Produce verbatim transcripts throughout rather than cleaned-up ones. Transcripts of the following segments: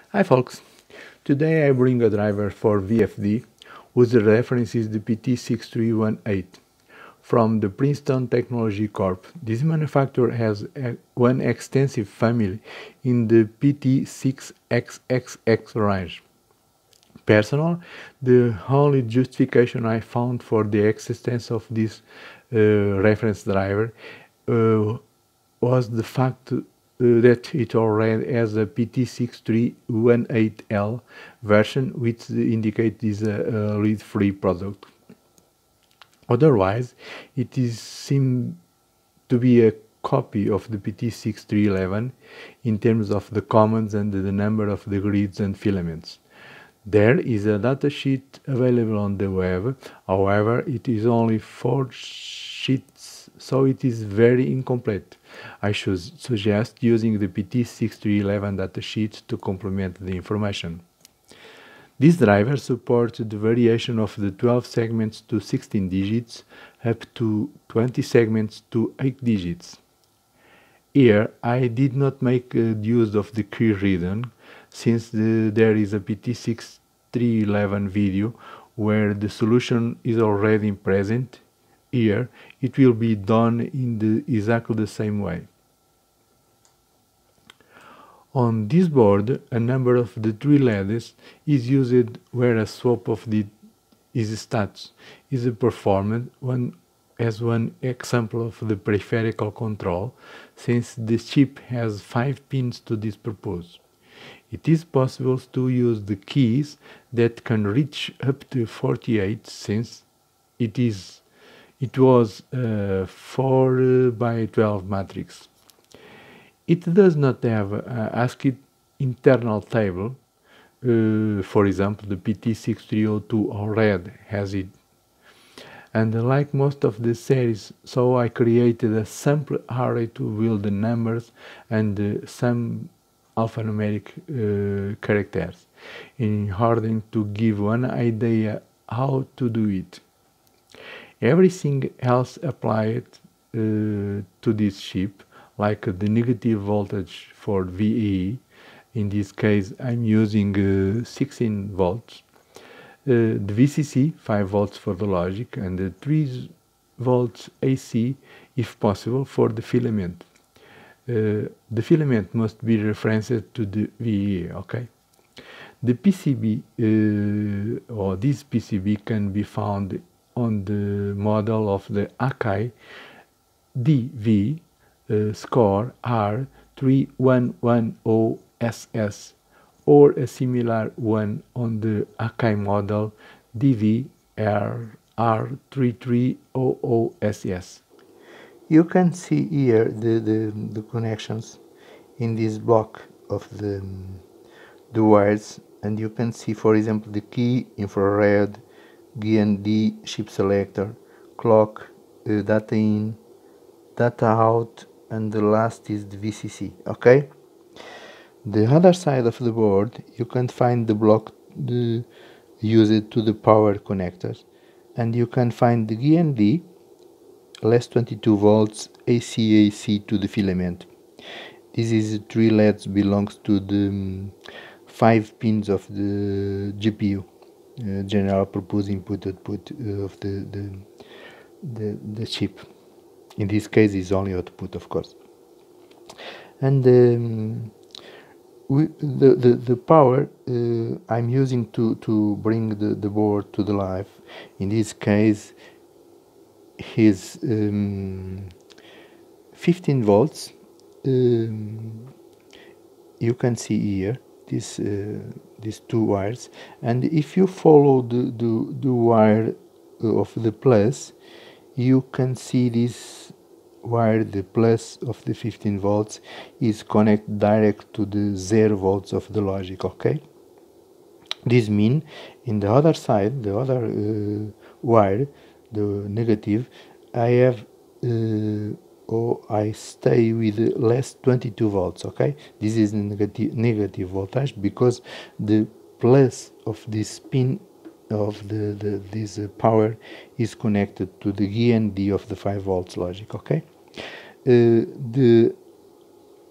Hi folks, today I bring a driver for V F D whose reference is the P T six three one eight from the Princeton Technology Corp. This manufacturer has a, one extensive family in the P T six X X X range. Personal, the only justification I found for the existence of this uh, reference driver uh, was the fact uh, that it already has a P T six three one eight L version, which indicates this a, a lead-free product. Otherwise, it is seemed to be a copy of the P T six three eleven in terms of the commands and the number of the grids and filaments. There is a datasheet available on the web, however, it is only four sheets, so it is very incomplete. I should suggest using the P T six three eleven datasheet to complement the information. This driver supports the variation of the twelve segments to sixteen digits up to twenty segments to eight digits. Here, I did not make uh, use of the key reading, since the, there is a P T six three eleven video where the solution is already present. Here, it will be done in the, exactly the same way. On this board, a number of the three L E Ds is used where a swap of the is stats is performed one as one example of the peripheral control, since the chip has five pins to this purpose. It is possible to use the keys that can reach up to forty-eight, since it is it was a four by twelve matrix. It does not have a ASCII internal table. Uh, for example, the P T six three zero two already has it. And like most of the series, so I created a sample array to build the numbers and uh, some alphanumeric uh, characters in order to give one idea how to do it. Everything else applied uh, to this chip, like the negative voltage for V E E, in this case I'm using uh, sixteen volts, uh, the V C C five volts for the logic, and the three volts A C if possible for the filament. Uh, the filament must be referenced to the V E E, okay? The P C B uh, or this P C B can be found on the model of the AKAI D V uh, score R three one one zero S S or a similar one on the AKAI model D V R three three zero zero S S. You can see here the, the, the connections in this block of the, the wires, and you can see, for example, the key, infrared, G and D, chip selector, clock, uh, data in, data out, and the last is the V C C, okay? The other side of the board, you can find the block the, used to the power connectors, and you can find the G and D, less twenty-two volts, A C A C to the filament. This is three L E Ds belongs to the um, five pins of the G P U, uh, general purpose input output uh, of the, the, the, the chip. In this case is only output, of course. And um, we, the, the, the power uh, I'm using to, to bring the, the board to the life, in this case is um, fifteen volts. Um, you can see here this uh, these two wires, and if you follow the, the, the wire of the plus, you can see this wire, the plus of the fifteen volts is connected direct to the zero volts of the logic, okay? This means in the other side, the other uh, wire, the negative, I have uh, or I stay with less twenty-two volts, okay? This is negative negative voltage because the plus of this pin of the, the this uh, power is connected to the G and D of the five volts logic, okay? Uh, the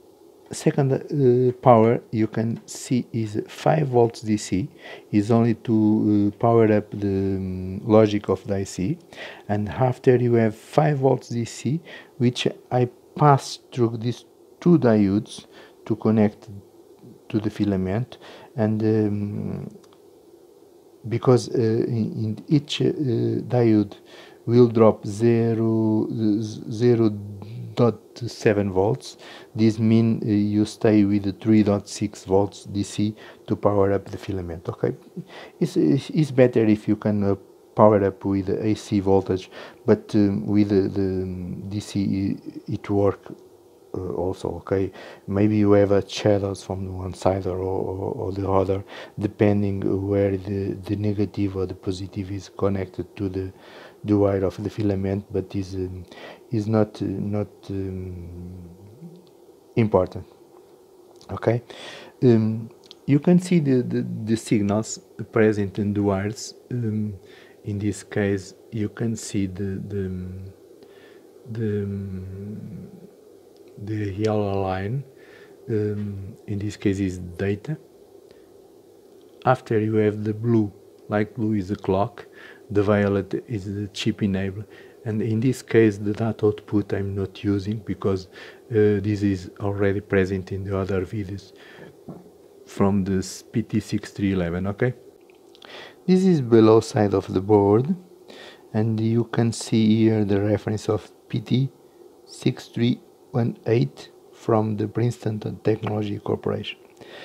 second uh, power you can see is five volts D C, is only to uh, power up the um, logic of the I C, and after you have five volts D C, which I pass through these two diodes to connect to the filament, and um, because uh, in, in each uh, diode will drop zero, zero point seven volts. This means uh, you stay with the three point six volts D C to power up the filament. Okay, it's, it's better if you can uh, power up with the A C voltage, but um, with the, the D C it works uh, also. Okay, maybe you have a shadows from one side or, or, or the other, depending where the, the negative or the positive is connected to the the wire of the filament, but is um, is not uh, not um, important. Okay, um, you can see the, the, the signals present in the wires. Um, in this case you can see the the the, um, the yellow line, um, in this case is data. After you have the blue, light blue is the clock, the violet is the chip enabler, and in this case the data output I'm not using because uh, this is already present in the other videos from the P T six three one one. Okay, this is below side of the board, and you can see here the reference of P T six three one eight from the Princeton Technology Corporation.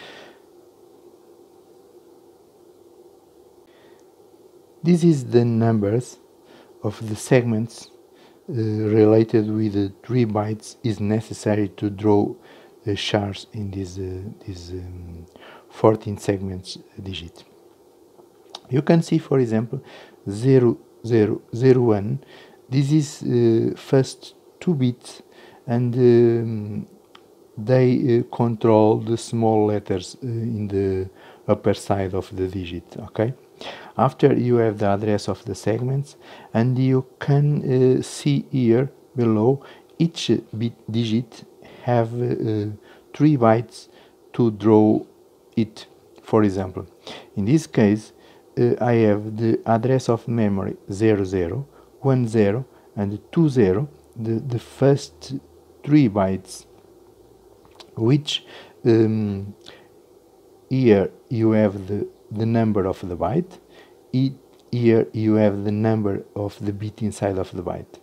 This is the numbers of the segments uh, related with the three bytes is necessary to draw the shards in this, uh, this um, fourteen segments digit. You can see, for example, zero zero zero one. This is uh, first two bits, and um, they uh, control the small letters uh, in the upper side of the digit. Okay, after you have the address of the segments, and you can uh, see here below each bit digit have uh, three bytes to draw it. For example, in this case uh, I have the address of memory zero zero, one zero and two zero, the, the first three bytes, which um, here you have the, the number of the byte, it, here you have the number of the bit inside of the byte.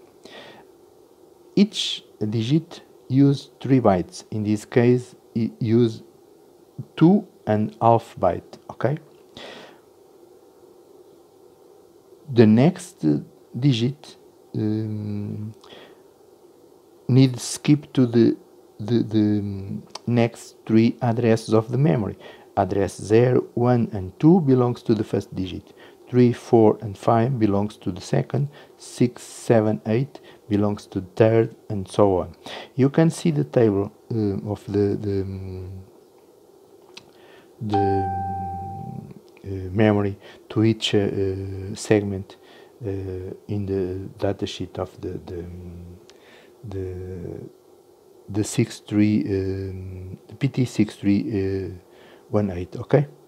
Each digit use three bytes. In this case it use two and half byte. Okay, the next digit um, needs skip to the The, the next three addresses of the memory. Address zero, one and two belongs to the first digit. three, four and five belongs to the second. six, seven, eight belongs to the third, and so on. You can see the table uh, of the, the, the uh, memory to each uh, segment uh, in the datasheet of the, the, the the six three um, P T six three one eight. Okay.